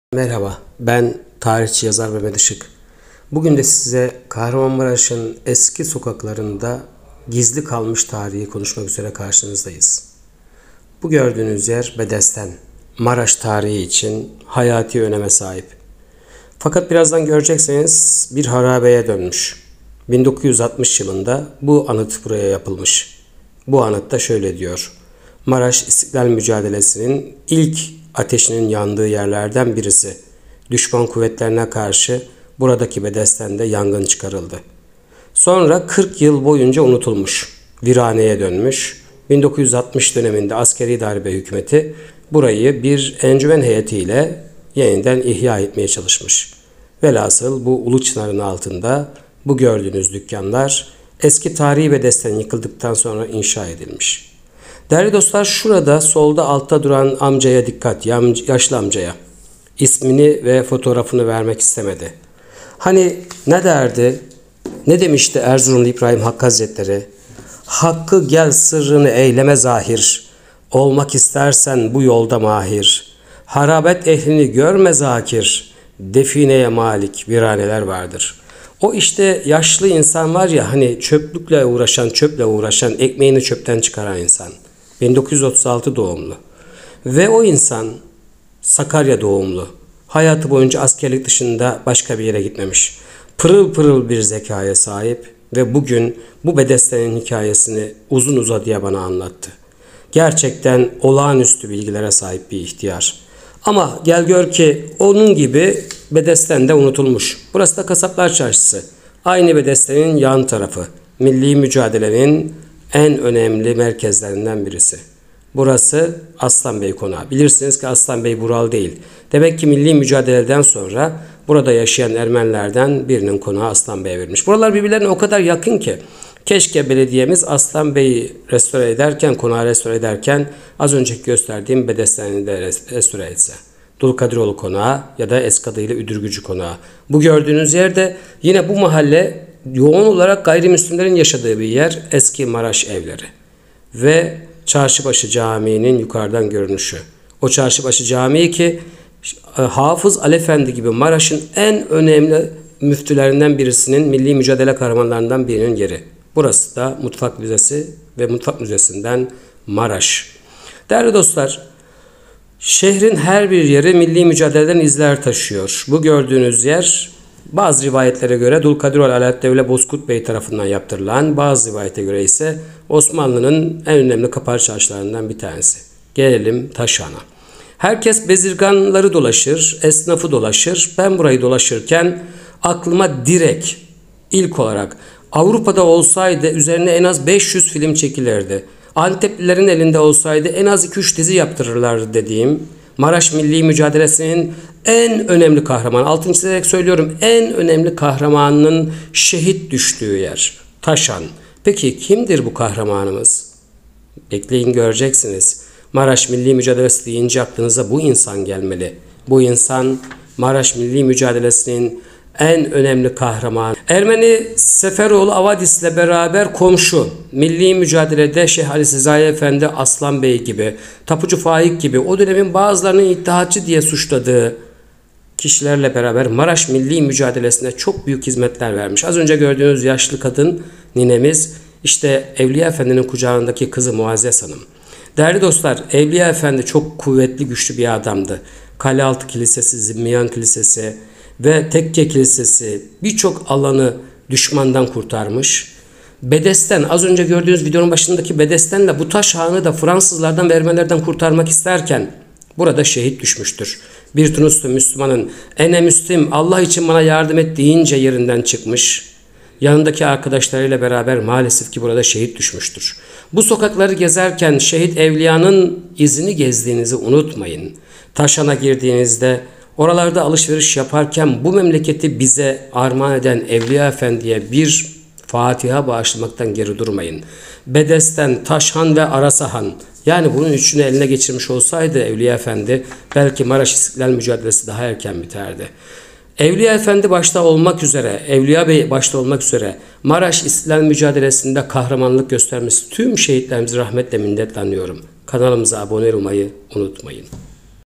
Merhaba, ben tarihçi yazar Mehmet Işık. Bugün de size Kahramanmaraş'ın eski sokaklarında gizli kalmış tarihi konuşmak üzere karşınızdayız. Bu gördüğünüz yer Bedesten, Maraş tarihi için hayati öneme sahip. Fakat birazdan görecekseniz bir harabeye dönmüş. 1960 yılında bu anıt buraya yapılmış. Bu anıtta şöyle diyor: Maraş İstiklal Mücadelesi'nin ilk ateşinin yandığı yerlerden birisi. Düşman kuvvetlerine karşı buradaki Bedesten'de yangın çıkarıldı. Sonra 40 yıl boyunca unutulmuş, viraneye dönmüş. 1960 döneminde askeri darbe hükümeti burayı bir encümen heyetiyle yeniden ihya etmeye çalışmış. Velhasıl bu Ulu Çınar'ın altında bu gördüğünüz dükkanlar eski tarihi Bedesten yıkıldıktan sonra inşa edilmiş. Değerli dostlar, şurada solda altta duran amcaya dikkat, yaşlı amcaya. İsmini ve fotoğrafını vermek istemedi. Hani ne derdi, ne demişti Erzurumlu İbrahim Hakkı Hazretleri? Hakkı gel sırrını eyleme zahir, olmak istersen bu yolda mahir. Harabet ehlini görme zakir, defineye malik viraneler vardır. O işte yaşlı insan var ya, hani çöple uğraşan, ekmeğini çöpten çıkaran insan. 1936 doğumlu. Ve o insan Sakarya doğumlu. Hayatı boyunca askerlik dışında başka bir yere gitmemiş. Pırıl pırıl bir zekaya sahip ve bugün bu Bedesten'in hikayesini uzun uzadıya bana anlattı. Gerçekten olağanüstü bilgilere sahip bir ihtiyar. Ama gel gör ki onun gibi Bedesten de unutulmuş. Burası da Kasaplar Çarşısı. Aynı Bedesten'in yan tarafı. Milli mücadelenin en önemli merkezlerinden birisi. Burası Aslanbey Konağı. Bilirsiniz ki Aslanbey Bural değil. Demek ki milli mücadeleden sonra burada yaşayan Ermenilerden birinin konağı Aslanbey'e verilmiş. Buralar birbirlerine o kadar yakın ki keşke belediyemiz Aslanbey'i restore ederken, konağı restore ederken az önceki gösterdiğim Bedesten'i de restore etse. Dulkadiroğlu Konağı ya da eski adıyla Üdürgücü Konağı. Bu gördüğünüz yerde yine bu mahalle yoğun olarak gayrimüslimlerin yaşadığı bir yer, eski Maraş evleri. Ve Çarşıbaşı Camii'nin yukarıdan görünüşü. O Çarşıbaşı Camii ki Hafız Ali Efendi gibi Maraş'ın en önemli müftülerinden birisinin, milli mücadele kahramanlarından birinin yeri. Burası da Mutfak Müzesi ve Mutfak Müzesi'nden Maraş. Değerli dostlar, şehrin her bir yeri milli mücadeleden izler taşıyor. Bu gördüğünüz yer bazı rivayetlere göre Dulkadiroğlu Alaaddin Bozkurt Bey tarafından yaptırılan, bazı rivayete göre ise Osmanlı'nın en önemli kapalı çarşılarından bir tanesi. Gelelim Taşhan'a. Herkes bezirganları dolaşır, esnafı dolaşır. Ben burayı dolaşırken aklıma direkt ilk olarak Avrupa'da olsaydı üzerine en az 500 film çekilirdi. Anteplilerin elinde olsaydı en az 2-3 dizi yaptırırlardı dediğim Maraş Milli Mücadelesi'nin en önemli kahramanı, altını çizerek söylüyorum, en önemli kahramanının şehit düştüğü yer Taşhan. Peki kimdir bu kahramanımız? Bekleyin göreceksiniz. Maraş Milli Mücadelesi deyince aklınıza bu insan gelmeli. Bu insan Maraş Milli Mücadelesi'nin en önemli kahramanı. Ermeni Seferoğlu Avadis'le beraber komşu. Milli mücadelede Şeyh Ali Sezai Efendi Aslan Bey gibi, Tapucu Faik gibi o dönemin bazılarının iddiaçı diye suçladığı kişilerle beraber Maraş Milli Mücadelesi'ne çok büyük hizmetler vermiş. Az önce gördüğünüz yaşlı kadın ninemiz işte Evliya Efendi'nin kucağındaki kızı Muazzez Hanım. Değerli dostlar, Evliya Efendi çok kuvvetli, güçlü bir adamdı. Kalealtı Kilisesi, Zimmiyan Kilisesi ve Tekke Kilisesi birçok alanı düşmandan kurtarmış. Bedesten, az önce gördüğünüz videonun başındaki Bedesten'le bu Taşhan'ı da Fransızlardan ve Ermenilerden kurtarmak isterken burada şehit düşmüştür. Bir Tunuslu Müslümanın "Ene Müslim, Allah için bana yardım et" deyince yerinden çıkmış. Yanındaki arkadaşlarıyla beraber maalesef ki burada şehit düşmüştür. Bu sokakları gezerken şehit evliyanın izini gezdiğinizi unutmayın. Taşhan'a girdiğinizde, oralarda alışveriş yaparken bu memleketi bize armağan eden Evliya Efendi'ye bir Fatiha bağışlamaktan geri durmayın. Bedesten, Taşhan ve Arasahan, yani bunun üçünü eline geçirmiş olsaydı Evliya Efendi belki Maraş İstiklal Mücadelesi daha erken biterdi. Evliya Efendi başta olmak üzere, Evliya Bey başta olmak üzere Maraş İstiklal Mücadelesi'nde kahramanlık göstermesi tüm şehitlerimizi rahmetle minnetle anıyorum. Kanalımıza abone olmayı unutmayın.